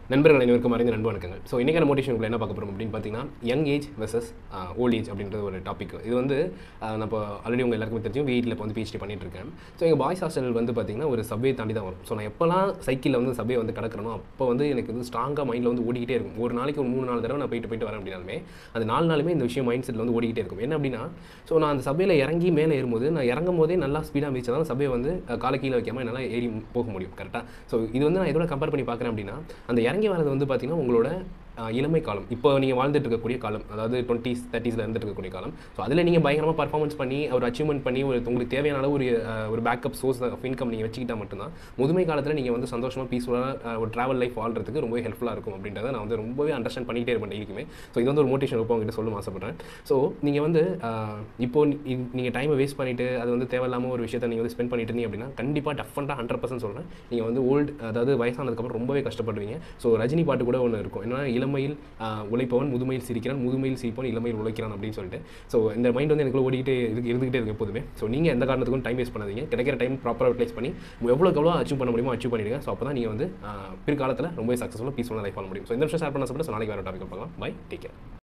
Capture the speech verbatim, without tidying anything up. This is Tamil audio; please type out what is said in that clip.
நண்பர்கள் அனைவருக்கும் அறிந்த நண்பு வணக்கங்கள். ஸோ இன்றைக்கான மோட்டிவேஷன் என்ன பார்க்க போகிறோம் அப்படின்னு பார்த்தீங்கன்னா, young age versus old age அப்படின்றது ஒரு டாபிக். இது வந்து நான் இப்போ ஆல்ரெடி உங்கள் எல்லாருக்குமே தெரியும், வீட்டில் இப்போ வந்து பிஹெச்டி பண்ணிட்டு இருக்கேன். ஸோ எங்கள் பாய்ஸ் ஹாஸ்டல் வந்து பார்த்தீங்கன்னா ஒரு சப்வே தாண்டி தான் வரும். ஸோ நான் எப்போலாம் சைக்கிளில் வந்து சப்வே வந்து கடக்கிறனோ அப்போ வந்து எனக்கு வந்து ஸ்ட்ராங்காக மைண்டில் வந்து ஓடிக்கிட்டே இருக்கும். ஒரு நாளைக்கு ஒரு மூணு நாலு தடவை நான் போயிட்டு போயிட்டு வரேன் அப்படின்னாலுமே அது நாலு நாளுமே இந்த விஷயம் மைண்ட் செட்டில் வந்து ஓடிக்கிட்டே இருக்கும். என்ன அப்படின்னா, ஸோ நான் அந்த சப்வேல இறங்கி மேலே ஏறும்போது நான் இறங்கும் போதே நல்லா ஸ்பீடாக மிதிச்சா தான் சப்வே வந்து காலை கீழே வைக்காமல் என்னால் ஏறி போக முடியும் கரெக்டாக. ஸோ இது வந்து நான் இதோட கம்பேர் பண்ணி பார்க்குறேன் அப்படின்னா, அந்த இறங்கி வரது வந்து பார்த்தீங்கன்னா உங்களோட இளமை காலம், இப்போ நீங்கள் வாழ்ந்துட்டு இருக்கக்கூடிய காலம், அதாவது டுவெண்ட்டிஸ் தேர்ட்டிஸில் இருந்துட்டு இருக்கக்கூடிய காலம். ஸோ அதில் நீங்கள் பயங்கரமாக பர்ஃபார்மன்ஸ் பண்ணி ஒரு அச்சீவ்மெண்ட் பண்ணி ஒரு உங்களுக்கு தேவையான அளவு ஒரு ஒரு பேக்கப் சோர்ஸ் ஆஃப் இன்கம் நீங்கள் வச்சுக்கிட்டால் மட்டும்தான் முதுமை காலத்தில் நீங்கள் வந்து சந்தோஷமாக பீஸ்ஃபுல்லாக ஒரு ட்ராவல் லைஃப் வாழ்றதுக்கு ரொம்பவே ஹெல்ப்ஃபுல்லாக இருக்கும் அப்படின்றத நான் வந்து ரொம்பவே அண்டர்ஸ்டாண்ட் பண்ணிகிட்டே இருப்பேன் டெய்லிக்குமே. ஸோ இது வந்து ஒரு மோட்டிவேஷன் இப்போ உங்ககிட்ட சொல்ல ஆசைப்படுறேன். ஸோ நீங்கள் வந்து இப்போது நீங்கள் டைமை வேஸ்ட் பண்ணிவிட்டு அது வந்து தேவையில்லாமல் ஒரு விஷயத்தை நீங்கள் வந்து ஸ்பெண்ட் பண்ணிட்டு இருந்தீங்க அப்படின்னா கண்டிப்பாக டஃபண்டாக ஹண்ட்ரட் பர்சன்ட் சொல்கிறேன், நீங்கள் வந்து ஓல்டு அதாவது வயசானதுக்கப்புறம் ரொம்பவே கஷ்டப்படுவீங்க. ஸோ ரஜினி பாட்டு கூட ஒன்று இருக்கும், என்னன்னா இளமையில் உழைப்பவன் முதுமையில் சிரிக்கிறான், முதுமையில் சிரிப்பவன் இளமையில் உழைக்கிறான் அப்படின்னு சொல்லிட்டு. ஸோ இந்த மைண்ட் வந்து எனக்கு ஓடிக்கிட்டே இருக்கு இருந்துகிட்டே இருக்கு எப்போதுமே. ஸோ நீங்கள் எந்த காரணத்துக்கும் டைம் வேஸ்ட் பண்ணாதீங்க, கிடைக்கிற டைம் ப்ராப்பராக யூட்டிலைஸ் பண்ணி எவ்வளோக்கு எவ்வளோ அச்சீவ் பண்ண முடியுமோ அச்சீவ் பண்ணிடுங்க. ஸோ அப்போ தான் நீங்கள் வந்து பிற்காலத்தில் ரொம்ப சக்ஸஸ்ஃபுல்லாக பீஸ்ஃபுல்லாக லைஃப் வாழ முடியும். ஸோ இந்த விஷயம் ஷேர் பண்ண சொல்லிட்டு ஸோ நாளைக்கு வேறு டாபிக் பார்க்கலாம். Bye, take care.